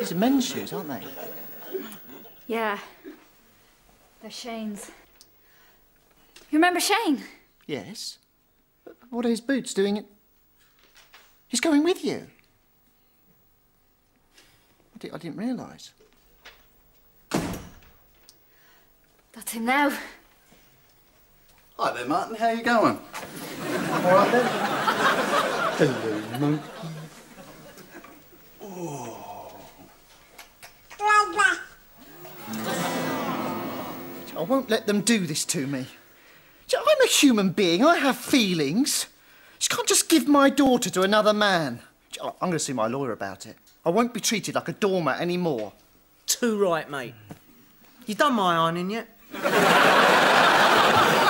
These are men's shoes, aren't they? Yeah. They're Shane's. You remember Shane? Yes. What are his boots doing it? He's going with you. I didn't realise. That's him now. Hi there, Martin. How you going? All right, then. Hello, monkey. I won't let them do this to me. I'm a human being. I have feelings. You can't just give my daughter to another man. I'm going to see my lawyer about it. I won't be treated like a doormat anymore. Too right, mate. You done my ironing yet?